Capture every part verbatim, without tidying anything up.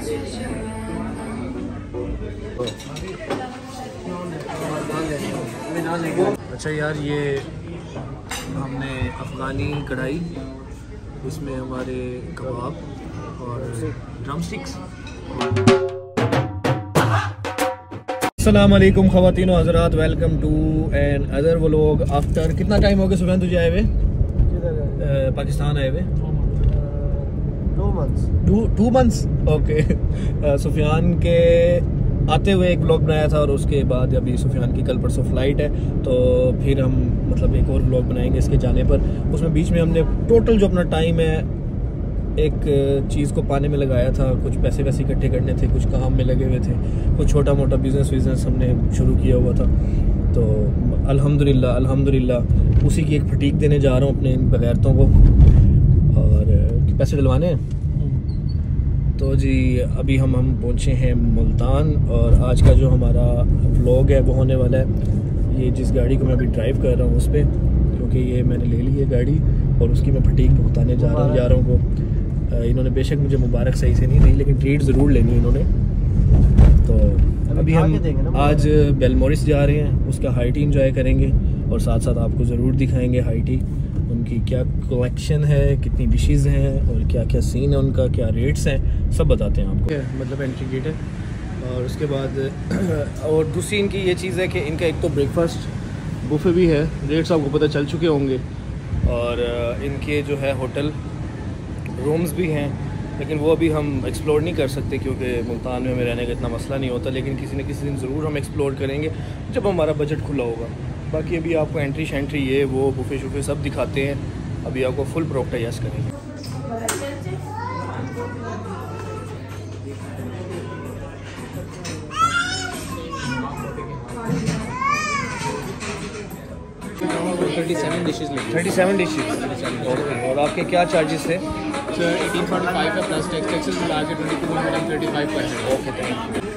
अच्छा यार, ये हमने अफ़गानी कढ़ाई, इसमें हमारे कबाब और ड्रम स्टिक्स। अस्सलाम वालेकुम ख़वातीन व हज़रात, welcome to another vlog. After कितना टाइम हो गया सुफियान तुझे आए हुए पाकिस्तान आए हुए? Two months two two months okay. Sufiyan के आते हुए एक व्लॉग बनाया था और उसके बाद अभी सुफियान की कल परसों फ़्लाइट है, तो फिर हम मतलब एक और व्लॉग बनाएंगे इसके जाने पर। उसमें बीच में हमने टोटल जो अपना टाइम है एक चीज़ को पाने में लगाया था, कुछ पैसे वैसे इकट्ठे करने थे, कुछ काम में लगे हुए थे, कुछ छोटा मोटा बिज़नेस विज़नेस हमने शुरू किया हुआ था। तो अल्हम्दुलिल्लाह अल्हम्दुलिल्लाह उसी की एक फटीक देने जा रहा हूँ अपने इन बगैरतों को, और पैसे डलवाने हैं। तो जी अभी हम हम पहुँचे हैं मुल्तान, और आज का जो हमारा व्लॉग है वो होने वाला है ये जिस गाड़ी को मैं अभी ड्राइव कर रहा हूँ उस पर, क्योंकि ये मैंने ले ली है गाड़ी और उसकी मैं फटीक भुगताने जा रहा हूँ यारों को। इन्होंने बेशक मुझे मुबारक सही से नहीं दी, लेकिन ट्रीट ज़रूर लेनी इन्होंने। तो अभी हम आज बेलमोरिस जा रहे हैं, उसका हाई टी इंजॉय करेंगे और साथ साथ आपको ज़रूर दिखाएंगे हाई टी, उनकी क्या कलेक्शन है, कितनी डिशेस हैं और क्या क्या सीन है उनका, क्या रेट्स हैं, सब बताते हैं आपको। मतलब एंट्री गेट है, और उसके बाद और दूसरी इनकी ये चीज़ है कि इनका एक तो ब्रेकफास्ट बुफे भी है, रेट्स आपको पता चल चुके होंगे, और इनके जो है होटल रूम्स भी हैं, लेकिन वो अभी हम एक्सप्लोर नहीं कर सकते क्योंकि मुल्तान में हमें रहने का इतना मसला नहीं होता, लेकिन किसी न किसी दिन ज़रूर हम एक्सप्लोर करेंगे जब हमारा बजट खुला होगा। बाकी अभी आपको एंट्री शैंट्री ये वो बुफे शुफे सब दिखाते हैं, अभी आपको फुल प्रोक्टाइज करेंगे। थर्टी सेवन डिशेज में थर्टी सेवन डिशेज ओके। और आपके क्या चार्जेस थे? एटीन फोर्टी फाइव है प्लस टैक्स टैक्सेस मिला के twenty two hundred and thirty five पर है। Okay thank you.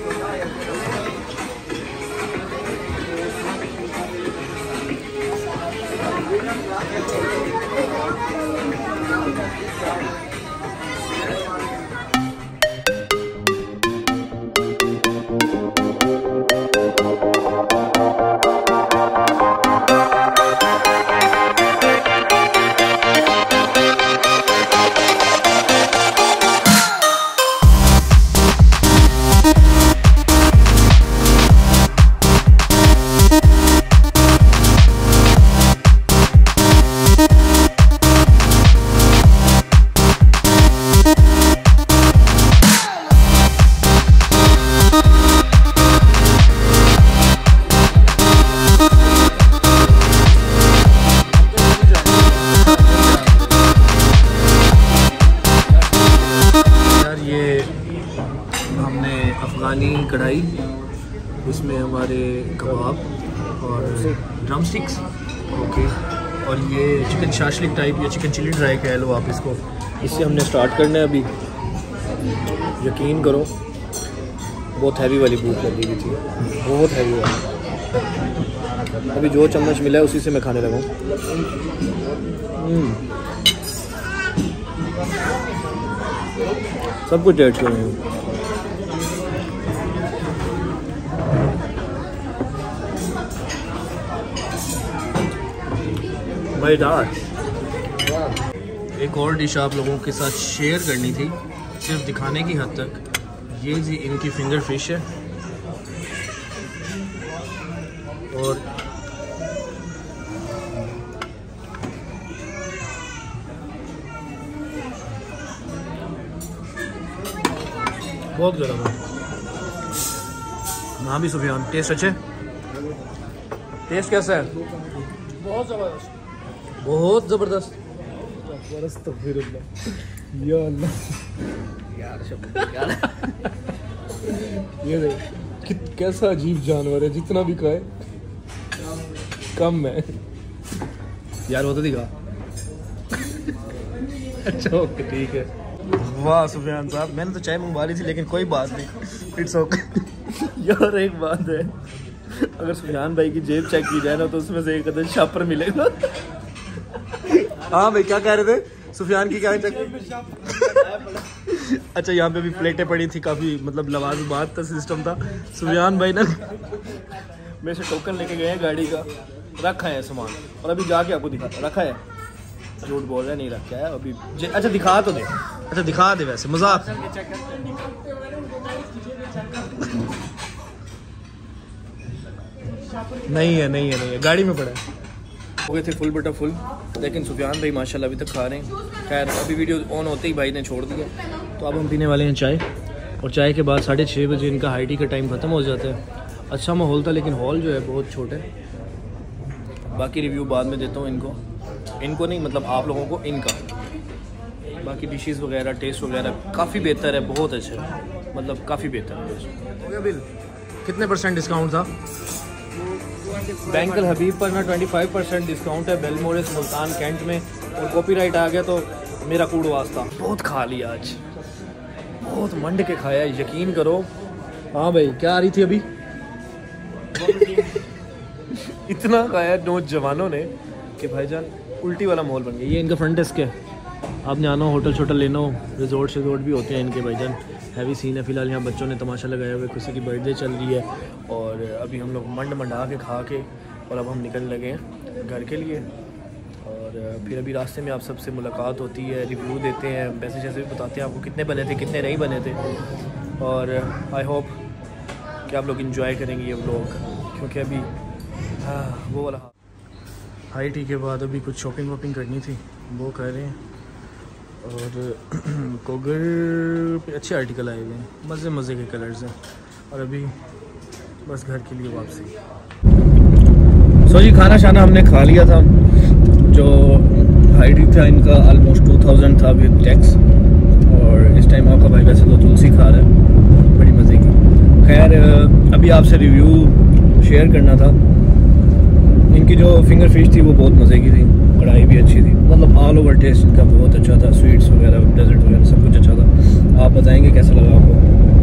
अफ़गानी कढ़ाई, इसमें हमारे कबाब और ड्रम स्टिक्स ओके, और ये चिकन शाशलिक टाइप या चिकन चिली ड्राई कह लो आप इसको, इससे हमने स्टार्ट करना है अभी। यकीन करो बहुत हैवी वाली भूख लगी हुई थी, बहुत हैवी वाली। अभी जो चम्मच मिला है उसी से मैं खाने लगा हूँ। सब कुछ ऐड कर रहे हैं। मज़ेदार। एक और डिश आप लोगों के साथ शेयर करनी थी, सिर्फ दिखाने की हद तक। ये जी इनकी फिंगर फिश है, और बहुत गर्म है ना भी सुफियान। टेस्ट अच्छे? टेस्ट कैसा है? बहुत ज़बरदस्त, बहुत ज़बरदस्त। या अल्लाह यार यार ये देख कैसा अजीब जानवर है, जितना भी खाए कम है यार, वो तो दिखा। अच्छा ओके ठीक है। वाह सुफियान साहब, मैंने तो चाय मंगवा ली थी लेकिन कोई बात नहीं, इट्स ओके। यार एक बात है, अगर सुफियान भाई की जेब चेक की जाए ना तो उसमें से एक अदद शापर मिलेगा। हाँ भाई क्या कह रहे थे? सुफियान की क्या चेक? अच्छा यहाँ पे भी प्लेटें पड़ी थी, काफ़ी मतलब लवाजमात का सिस्टम था। सुफियान भाई ना मेरे से टोकन लेके गए हैं गाड़ी का, रखा है सामान और अभी जाके आपको दिखाता। रखा है, झूठ बोल रहा है, नहीं रखा है अभी। अच्छा दिखा तो दे, अच्छा दिखा दे, वैसे मजाक नहीं है, नहीं है, नहीं है, गाड़ी में पड़ा है। हो गए थे फुल बटा फुल, लेकिन सुफियान भाई माशाल्लाह अभी तक खा रहे हैं। खैर अभी वीडियो ऑन होते ही भाई ने छोड़ दिया, तो अब हम पीने वाले हैं चाय। और चाय के बाद साढ़े छः बजे इनका हाई टी का टाइम ख़त्म हो जाता है। अच्छा माहौल था, लेकिन हॉल जो है बहुत छोटा है। बाकी रिव्यू बाद में देता हूँ इनको, इनको नहीं मतलब आप लोगों को इनका। बाकी डिशेस वगैरह, टेस्ट वगैरह काफ़ी बेहतर है, बहुत अच्छा है, मतलब काफ़ी बेहतर है। हो गया बिल? कितने परसेंट डिस्काउंट था? बैंकल हबीब पर ना पच्चीस परसेंट डिस्काउंट है बेलमोरिस मुल्तान कैंट में, और कॉपीराइट आ गया तो मेरा कूड़ वास्ता। बहुत खा लिया आज, बहुत मंड के खाया, यकीन करो। हाँ भाई क्या आ रही थी अभी? इतना खाया नौजवानों ने कि भाईजान उल्टी वाला माहौल बन गया। ये इनका फ्रंट डेस्क है, आपने आना हो, होटल शोटल लेना हो, रिजॉर्ट शिजॉर्ट भी होते हैं इनके भाईजान। हैवी सीन है। फ़िलहाल यहाँ बच्चों ने तमाशा लगाया हुआ है, किसी की बर्थडे चल रही है, और अभी हम लोग मंड मंडा के खा के और अब हम निकल लगे हैं घर के लिए। और फिर अभी रास्ते में आप सबसे मुलाकात होती है, रिव्यू देते हैं, वैसे जैसे भी बताते हैं आपको कितने बने थे, कितने नहीं बने थे। और आई होप कि आप लोग इंजॉय करेंगे ये व्लॉग, क्योंकि अभी हाँ वो वाला हाई टी के बाद अभी कुछ शॉपिंग वॉपिंग करनी थी, वो कर रहे हैं। और कोगर पे अच्छे आर्टिकल आए हुए हैं, मज़े मज़े के कलर्स हैं। और अभी बस घर के लिए वापसी। सो जी खाना शाना हमने खा लिया था। जो हाई टी था इनका ऑलमोस्ट टू थाउजेंड था विद टैक्स, और इस टाइम आपका भाई वैसे तो तुलसी खा रहा है, बड़ी मज़े की। खैर अभी आपसे रिव्यू शेयर करना था। इनकी जो फिंगर फिश थी वो बहुत मज़े की थी, कढ़ाई भी अच्छी थी, मतलब ऑल ओवर टेस्ट इनका बहुत अच्छा था। स्वीट्स वगैरह, डेजर्ट वगैरह सब कुछ अच्छा था। आप बताएंगे कैसा लगा आपको?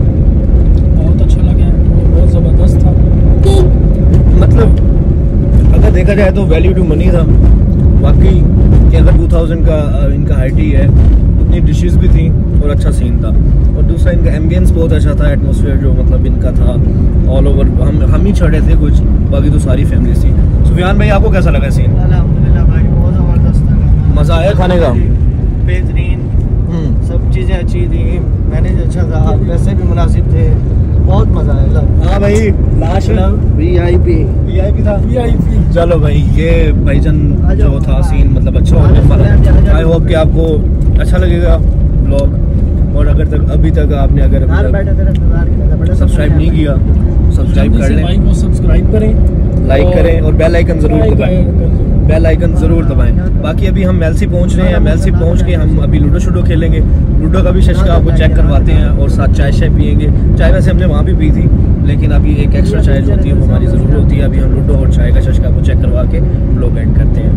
बहुत अच्छा लगा, बहुत ज़बरदस्त था। मतलब अगर देखा जाए तो वैल्यू टू मनी था बाकी, कि अगर टू थाउजेंड का इनका हाई टी है, उतनी डिशेस भी थी और अच्छा सीन था। और दूसरा इनका एम्बियंस बहुत अच्छा था, एटमॉस्फेयर जो मतलब इनका था ऑल ओवर। हम हम ही चढ़े थे कुछ, बाकी तो सारी फैमिली थी। सुफियान भाई आपको कैसा लगा सीन? अल्हम्दुलिल्लाह भाई बहुत ज़बरदस्त था, मज़ा आया खाने का? बेहतरीन, सब चीज़ें अच्छी थी, मैनेज अच्छा था, पैसे भी मुनासिब थे, बहुत मज़ा आया। हाँ भाई last V I P V I P था। वी आई पी चलो भाई ये भाईजान जो था सीन मतलब अच्छा हो गया। आई होप कि आपको अच्छा लगेगा ब्लॉग। और अगर तक अभी तक आपने अगर सब्सक्राइब नहीं किया, सब्सक्राइब कर लें, भाई को सब्सक्राइब करें, लाइक करें और बेल आइकन ज़रूर दबाएं, बेल आइकन ज़रूर दबाएं। बाकी अभी हम मेलसी पहुंच रहे हैं, मेलसी पहुंच के हम अभी लूडो शूडो खेलेंगे। लूडो का भी शशका आपको चेक करवाते हैं, और साथ चाय शाय पियेंगे। चाय वैसे हमने वहाँ भी पी थी, लेकिन अभी एक एक्स्ट्रा चाय जो होती है वो हमारी ज़रूर होती है। अभी हम लूडो और चाय का शशका आपको चेक करवा के ब्लॉग एंड करते हैं।